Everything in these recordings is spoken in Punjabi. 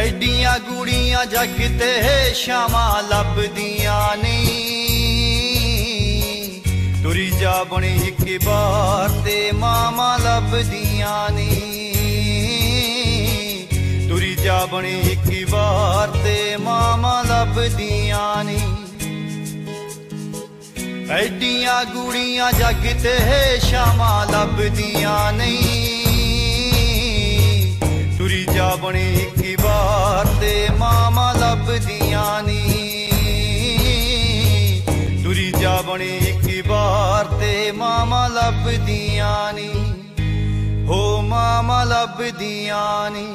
ਐਡੀਆਂ ਗੂੜੀਆਂ ਜੱਗ ਤੇ ਸ਼ਾਮਾਂ ਲੱਭਦੀਆਂ ਨਹੀਂ ਤੁਰੀ ਜਾ ਬਣੀ ਇੱਕ ਵਾਰ ਤੇ ਮਾਵਾਂ ਲੱਭਦੀਆਂ ਨਹੀਂ ਤੁਰੀ ਜਾ ਬਣੀ ਇੱਕ ਵਾਰ ਤੇ ਮਾਵਾਂ ਲੱਭਦੀਆਂ ਨਹੀਂ ਐਡੀਆਂ ਗੂੜੀਆਂ ਜੱਗ ਤੇ ਸ਼ਾਮਾਂ ਲੱਭਦੀਆਂ ਨਹੀਂ ਤੁਰੀ ਜਾ ਬਣੀ ਇੱਕ ਵਾਰ ਤੇ ਮਾਵਾਂ ਲੱਭਦੀਆਂ ਨਹੀਂ ਤੁਰੀ ਜਾ ਬਣੀ ਇੱਕ ਵਾਰ ਤੇ ਮਾਵਾਂ ਲੱਭਦੀਆਂ ਨਹੀਂ ਹੋ ਮਾਵਾਂ ਲੱਭਦੀਆਂ ਨਹੀਂ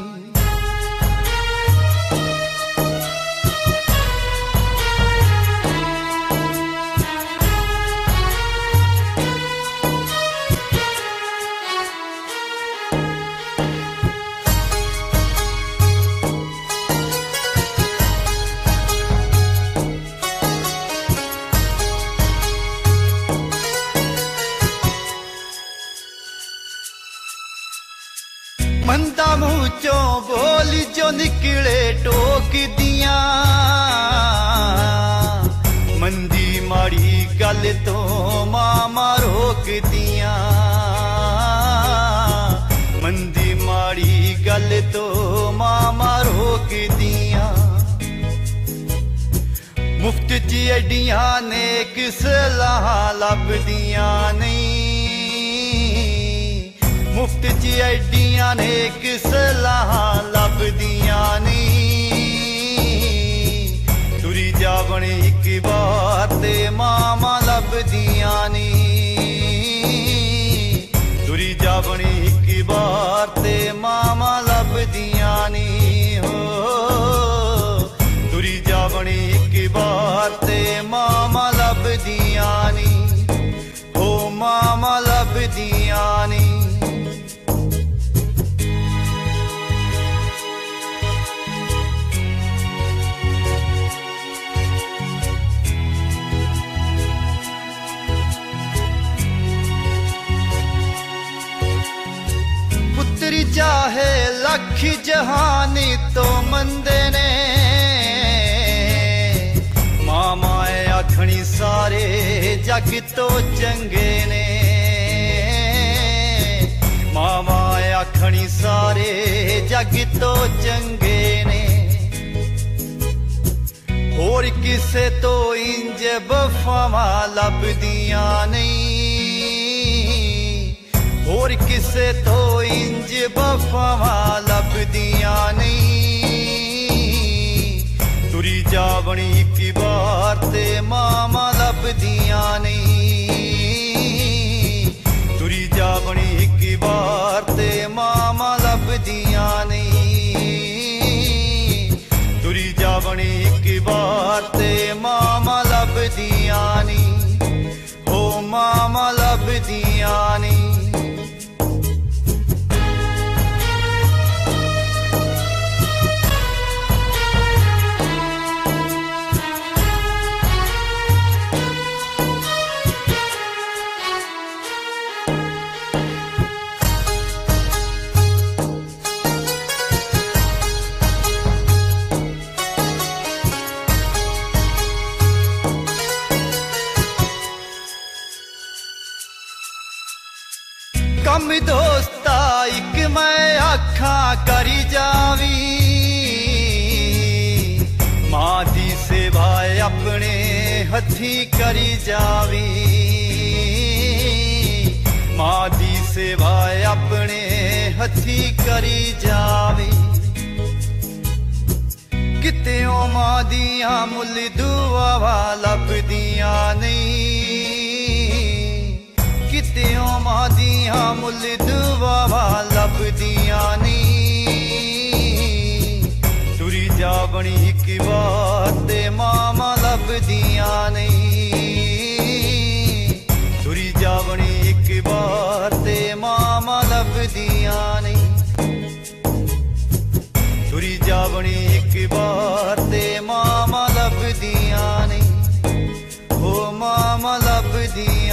ਮੰਦਾ ਮੂੰਹ ਚੋਂ ਬੋਲ ਜੋ ਨਿਕਲੇ ਟੋਕਦੀਆਂ ਮੰਦੀ ਮਾੜੀ ਗੱਲ ਤੋਂ ਮਾਮਾ ਰੋਕਦੀਆਂ ਮੰਦੀ ਮਾੜੀ ਗੱਲ ਤੋਂ ਮਾਮਾ ਰੋਕਦੀਆਂ ਮੁਫਤ ਚ ਐਡੀਆਂ ਨੇਕ ਸਲਾਹਾਂ ਲੱਭਦੀਆਂ ਨਹੀਂ ਮੁਫਤ ਚ ਐਡੀਆਂ ਨੇਕ ਸਲਾਹਾਂ ਲੱਭਦੀਆਂ ਨਹੀਂ ਤੁਰੀ ਜਾ ਬਣੀ ਇੱਕ ਵਾਰ ਤੇ ਮਾਵਾਂ ਲੱਭਦੀਆਂ ਨਹੀਂ ਤੁਰੀ ਜਾ ਬਣੀ ਇੱਕ ਵਾਰ ਤੇ ਮਾਵਾਂ ਲੱਭਦੀਆਂ ਨਹੀਂ ਹੋ ਤੁਰੀ ਜਾ ਬਣੀ ਇੱਕ ਵਾਰ ਤੇ ਮਾਵਾਂ ਲੱਭਦੀਆਂ ਨਹੀਂ ਹੋ ਮਾਵਾਂ ਲੱਭਦੀਆਂ ਨਹੀਂ ਪੁੱਤਰੀ ਚਾਹੇ ਲੱਖ ਜਹਾਨੀ ਤੋਂ ਮੰਦੇ ਨੇ ਮਾਮਾ ਆਖਣੀ ਸਾਰੇ ਜੱਗ ਤੋਂ ਚੰਗੇ ਨੇ ਮਾਮਾ ਆਖਣੀ ਸਾਰੇ ਜੱਗ ਤੋਂ ਚੰਗੇ ਨੇ ਹੋਰ ਕਿਸੇ ਤੋਂ ਇੰਜ ਵਫਾਵਾਂ ਲੱਭਦੀਆਂ ਨਹੀਂ ਹੋਰ ਕਿਸੇ ਤੋਂ ਇੰਜ ਵਫਾਵਾਂ ਲੱਭਦੀਆਂ ਨਹੀਂ ਤੁਰੀ ਜਾ ਬਣੀ ਇੱਕ ਵਾਰ ਤੇ ਮਾਵਾਂ ਲੱਭਦੀਆਂ ਨਹੀਂ ਤੁਰੀ ਜਾ ਬਣੀ ਇੱਕ ਵਾਰ ਤੇ ਮਾਵਾਂ ਲੱਭਦੀਆਂ ਨਹੀਂ ਤੁਰੀ ਜਾ ਬਣੀ ਇੱਕ ਵਾਰ ਤੇ ਮਾਵਾਂ ਲੱਭਦੀਆਂ ਨਹੀਂ ਹੋ ਮਾਵਾਂ ਲੱਭਦੀਆਂ ਨਹੀਂ ਕੰਮ ਦੋਸਤਾ ਇੱਕ ਮੈਂ ਆਖਾਂ ਕਰੀ ਜਾਵੀ ਮਾਂ ਦੀ ਸੇਵਾ ਆਪਣੇ ਹੱਥੀਂ ਕਰੀ ਜਾਵੀ ਮਾਂ ਦੀ ਸੇਵਾ ਆਪਣੇ ਹੱਥੀਂ ਕਰੀ ਜਾਵੀ ਕਿਤਿਓਂ ਮਾਂ ਦੀਆਂ ਮੁੱਲ ਦੁਆਵਾਂ ਲੱਭਦੀਆਂ ਨਹੀਂ ਕਿਤਿਓਂ ਮਾਂ ਦੀਆਂ ਮੁੱਲ ਦੁਆਵਾਂ ਲੱਭਦੀਆਂ ਨਹੀਂ ਤੁਰੀ ਜਾ ਬਣੀ ਇੱਕ ਵਾਰ ਤੇ ਮਾਵਾਂ ਲੱਭਦੀਆਂ ਨਹੀਂ ਤੁਰੀ ਜਾ ਬਣੀ ਇੱਕ ਵਾਰ ਤੇ ਮਾਵਾਂ ਲੱਭਦੀਆਂ ਨਹੀਂ ਤੁਰੀ ਜਾ ਬਣੀ ਇੱਕ ਵਾਰ ਤੇ ਮਾਵਾਂ ਲੱਭਦੀਆਂ ਨਹੀਂ ਹੋ ਮਾਵਾਂ ਲੱਭਦੀਆਂ